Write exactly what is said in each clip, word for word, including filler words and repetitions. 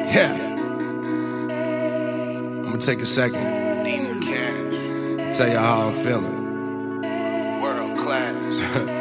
Yeah. I'm gonna take a second. Demon Cash. Tell y'all how I'm feeling. World class.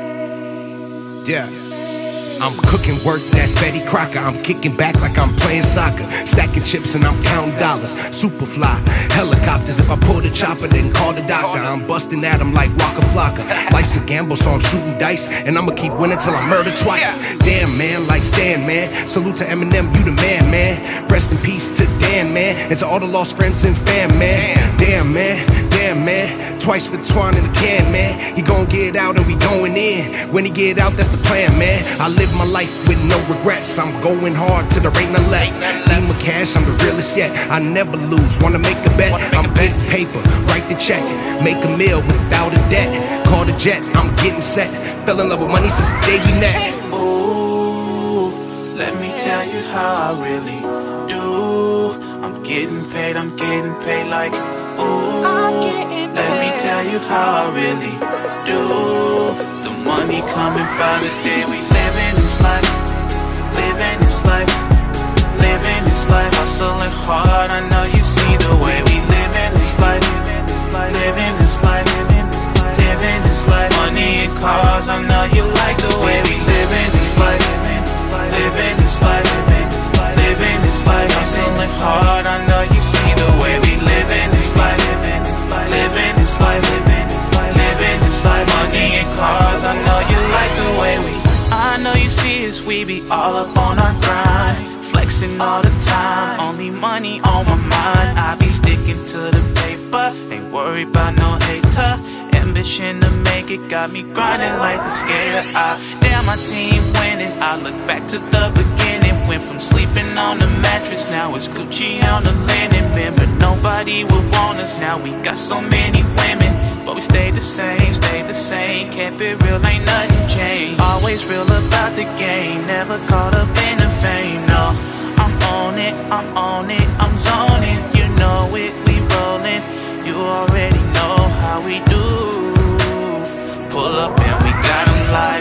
Yeah. I'm cooking work, that's Betty Crocker. I'm kicking back like I'm playing soccer. Stacking chips and I'm counting dollars. Superfly, helicopters. If I pull the chopper, then call the doctor. I'm busting at him like Waka Flocka. Life's a gamble, so I'm shooting dice. And I'ma keep winning till I murder twice. Damn, man, like Stan, man. Salute to Eminem, you the man, man. Rest in peace to Dan, man. And to all the lost friends and fam, man. Damn, man, damn, man. Twice for Twan in the can, man. He gon' get out and we going in. When he get out, that's the plan, man. I live my life with no regrets. I'm going hard till there ain't none left. Demon Cash, I'm the realest yet. I never lose, wanna make a bet. I'm big paper, write the check. Make a meal without a debt. Call the jet, I'm getting set. Fell in love with money since the day we met. Ooh, let me tell you how I really do. I'm getting paid, I'm getting paid like ooh. Let me tell you how I really do. The money coming by the day we living this life, living this life, living this life. Hustling hard, I know you see the way we living this life, living this life, living this life. Money and cars, I know you like the way we living this life, living this life, living this life. Hustling hard, I know you see the way we living this life, living this life, living this life. Money and cars, I know you like the way we. I know you see us, we be all up on our grind, flexing all the time, only money on my mind. I be sticking to the paper, ain't worried about no hater. Ambition to make it got me grinding like a skater. I, damn, my team winning. I look back to the beginning, went from sleeping on the mattress, now it's Gucci on the linen. Remember, nobody would want us, now we got so many women. But we stayed the same, stayed the same, kept it real, ain't nothing changed. Always real about the game, never caught up in the fame, no. I'm on it, I'm on it, I'm zoning. You know it, we rolling. You already know how we do. Pull up and we got them like,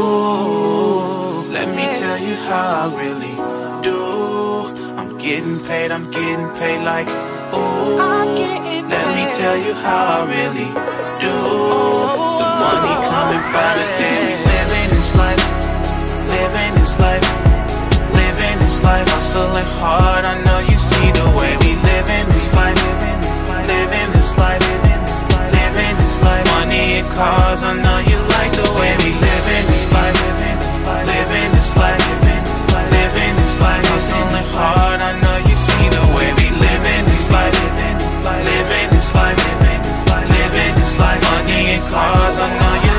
ooh. Let me tell you how I really do. I'm getting paid, I'm getting paid like, ooh. Let me tell you how I really do. The money coming by the day we living this life, living this life, living this life. Hustling hard, I know you see the way we living this life, living this life, living this life. Money and cars, I know you like the way we living this life, living this life, living this life. Hustling hard, I know you see the way we living this life, living this life, living this life. Money and cars, I know you